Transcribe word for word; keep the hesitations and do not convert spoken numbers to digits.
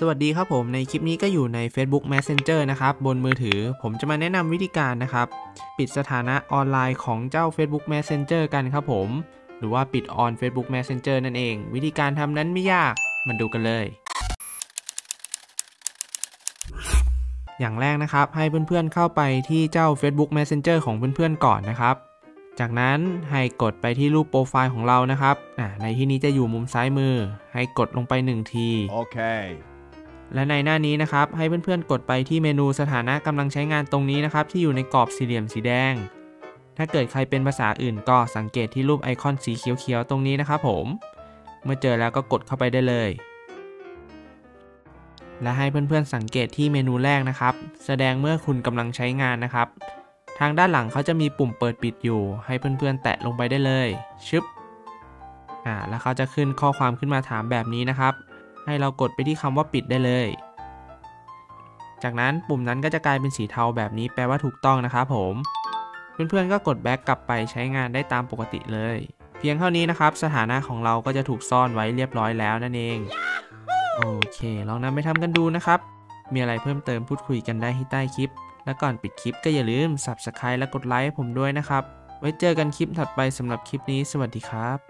สวัสดีครับผมในคลิปนี้ก็อยู่ใน Facebook Messenger นะครับบนมือถือผมจะมาแนะนำวิธีการนะครับปิดสถานะออนไลน์ของเจ้า Facebook Messenger กันครับผมหรือว่าปิด on Facebook Messenger นั่นเองวิธีการทำนั้นไม่ยากมาดูกันเลยอย่างแรกนะครับให้เพื่อนๆเข้าไปที่เจ้า Facebook Messenger ของเพื่อนๆก่อนนะครับจากนั้นให้กดไปที่รูปโปรไฟล์ของเรานะครับในที่นี้จะอยู่มุมซ้ายมือให้กดลงไปหนึ่งทีโอเคและในหน้านี้นะครับให้เพื่อนๆกดไปที่เมนูสถานะกำลังใช้งานตรงนี้นะครับที่อยู่ในกรอบสี่เหลี่ยมสีแดงถ้าเกิดใครเป็นภาษาอื่นก็สังเกตที่รูปไอคอนสีเขียวๆตรงนี้นะครับผมเมื่อเจอแล้วก็กดเข้าไปได้เลยและให้เพื่อนๆสังเกตที่เมนูแรกนะครับแสดงเมื่อคุณกำลังใช้งานนะครับทางด้านหลังเขาจะมีปุ่มเปิดปิดอยู่ให้เพื่อนๆแตะลงไปได้เลยชึบอ่าแล้วเขาจะขึ้นข้อความขึ้นมาถามแบบนี้นะครับให้เรากดไปที่คำว่าปิดได้เลยจากนั้นปุ่มนั้นก็จะกลายเป็นสีเทาแบบนี้แปลว่าถูกต้องนะครับผมเพื่อนๆก็กดแบ็กกลับไปใช้งานได้ตามปกติเลยเพียงเท่านี้นะครับสถานะของเราก็จะถูกซ่อนไว้เรียบร้อยแล้วนั่นเองโอเคลองนำไปทำกันดูนะครับมีอะไรเพิ่มเติมพูดคุยกันได้ที่ใต้คลิปและก่อนปิดคลิปก็อย่าลืม ซับสไครบ์ และกดไลค์ให้ผมด้วยนะครับไว้เจอกันคลิปถัดไปสำหรับคลิปนี้สวัสดีครับ